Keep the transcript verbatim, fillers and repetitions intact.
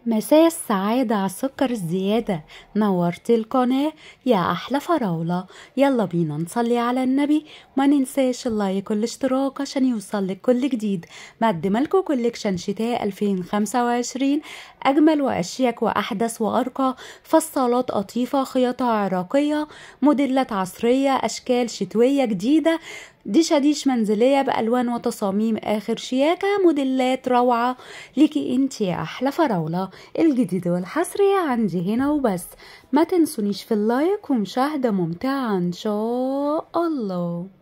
مساء السعادة على السكر الزيادة. نورتي القناة يا أحلى فراولة. يلا بينا نصلي على النبي، ما ننساش اللايك والاشتراك عشان يوصلك كل جديد. مقدمة لكم كوليكشن شتاء ألفين وخمسة وعشرين، أجمل وأشيك وأحدث وأرقى فصالات قطيفة، خياطة عراقية، موديلات عصرية، أشكال شتوية جديدة، ديشاديش منزلية بألوان وتصاميم آخر شياكة، موديلات روعة ليكي انتي يا أحلى فراولة. الجديد والحصري عندي هنا وبس. ما تنسونيش في اللايك ومشاهدة ممتعة إن شاء الله.